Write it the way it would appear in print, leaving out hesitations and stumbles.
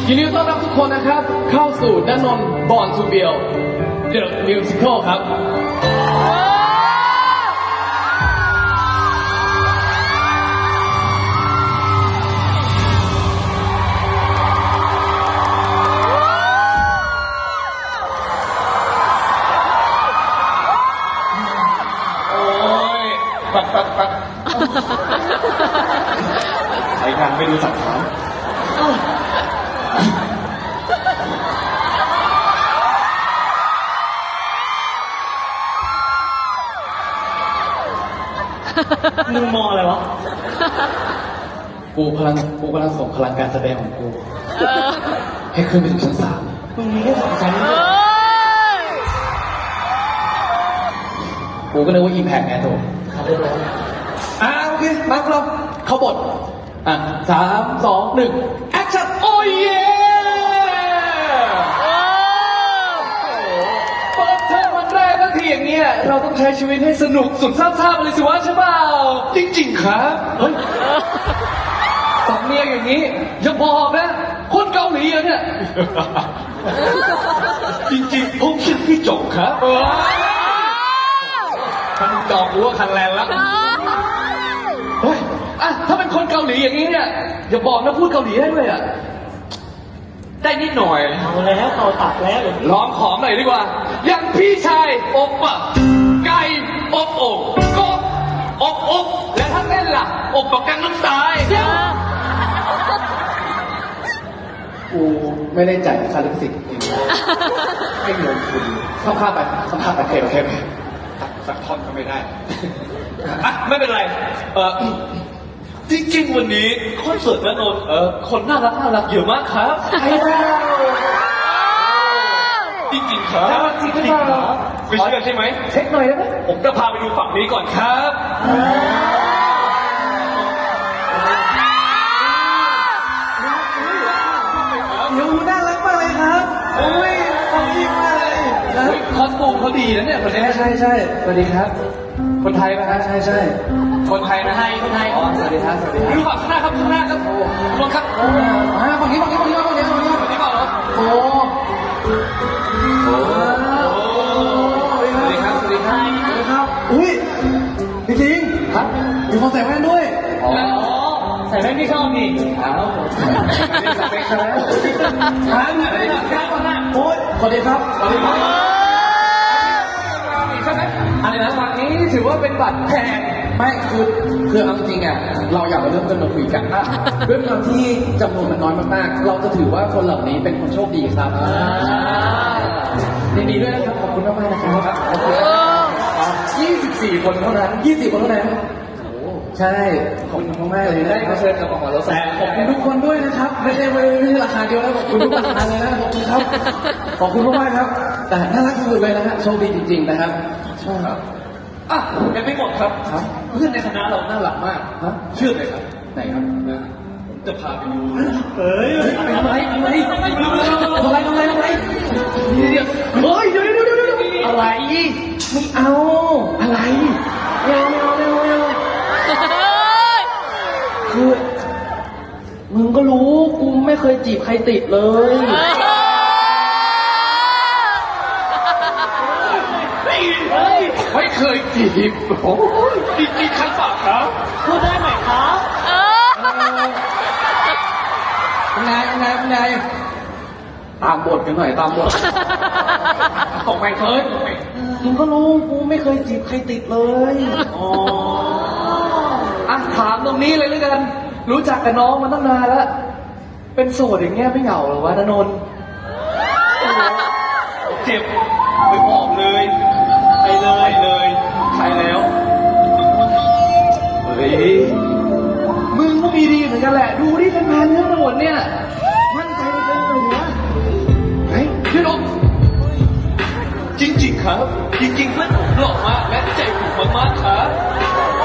ยินดีต้อนรับทุกคนนะครับเข้าสู่ณนนท์บอร์นทูเบียลเดอะมิวสิคลครับปักใช้งานไม่ดูสักครั้งมึงมองอะไรวะกูกำลังส่งพลังการแสดงของกูให้ขึ้นไปถึงชั้น3 มึงมีแค่2 ชั้นกูก็นึกว่าอิมแพคไงถูกโอเคมาเราเข้าบท3 2 1แอคชั่นโอ้ยเย่เปิดเทอมวันแรกทั้งทีอย่างเงี้ยเราต้องใช้ชีวิตให้สนุกสุดซาบๆเลยสิวะใช่เปล่าจริงๆครับเฮ้ยสำเนียงอย่างนี้อย่าบอกนะคนเกาหลีอะเนี่ยจริงๆผมชื่อพี่จงครับคันจองกูว่าคันแรงแล้วเฮ้ยถ้าเป็นคนเกาหลีอย่างนี้เนี่ยอย่าบอกนะพูดเกาหลีได้ด้วยอะได้นิดหน่อยเอาแล้วเอาตัดแล้วลองของหน่อยดีกว่าอย่างพี่ชายอบปะไก่อบโอ่งกอบและถ้าเต้นล่ะอบปะกังน้ำตายกูไม่ได้จ่ายค่าลิขสิทธิ์ให้เงินคุณข้ามไปโอเคสักท่อนก็ไม่ได้ไม่เป็นไรจริงๆวันนี้คอนเสิร์ตณนนท์คนน่ารักเยอะมากครับใช่แล้วจริงๆครับจริงๆครับไม่เชื่อใช่ไหมเช็คหน่อยได้ไหมผมจะพาไปดูฝั่งนี้ก่อนครับยูน่ารักมากเลยครับโอ้ยขอบคุณมากเลยคอสตูมเขาดีนะเนี่ยคนนี้ใช่สวัสดีครับคนไทยนะฮะใช่คนไทยนะคนไทยอ๋อสวัสดีครับดูฝั่งข้างหน้าครับลงครับฝั่งนี้ก่อนเหรอโอ้สวัสดีครับอุ้ยพี่ทิงครับมีคนใส่แว่นด้วยใส่แว่นที่ชอบนี่สเปคใช่ไหมโอ้ยสวัสดีครับอะไรนะวันนี้ถือว่าเป็นบัตรแพงไม่คือเอาจริงอ่ะเราอยากมาเริ่มต้นมาคุยกันด้วยความที่จำนวนมันน้อยมากๆเราจะถือว่าคนเหล่านี้เป็นคนโชคดีครับยินดีด้วยนะครับขอบคุณมากๆนะครับ24 คนเท่านั้นใช่ขอบคุณมากเลยนะเชิญกับของเราแสดงขอบคุณทุกคนด้วยนะครับไม่ใช่ราคาเดียวนะขอบคุณทุกราคาเลยนะขอบคุณครับขอบคุณมากๆครับแต่น่ารักที่สุดเลยนะฮะโชคดีจริงๆนะครับใช่ครับยังไม่หมดครับเพื่อนในคณะเราน่ารักมากเชื่อเลยครับไหนครับผมจะพาไปดูทำอะไรเดี๋ยวอะไรไม่เอาอะไรคือมึงก็รู้กูไม่เคยจีบใครติดเลยไม่เคยจีบจริงๆครับครับพูดได้ไหมครับไงตามบทกันหน่อยตามบทของไม่เคยมึงก็รู้กูไม่เคยจีบใครติดเลยถามตรงนี้เลยด้วยกันรู้จักกับน้องมาตั้งนานแล้วเป็นโสดอย่างเงี้ยไม่เหงาหรอวะณนนท์เจ็บไปบอกเลยไปใครแล้วเฮ้ยมึงก็มีดีเหมือนกันแหละดูดิเป็นแฟนเรื่องทั้งหมดเนี่ยมั่นใจในตัวเองนะเฮ้ยพี่น้องจริงๆครับจริงๆเพื่อนผมหล่อมากและใจผมมากๆครับ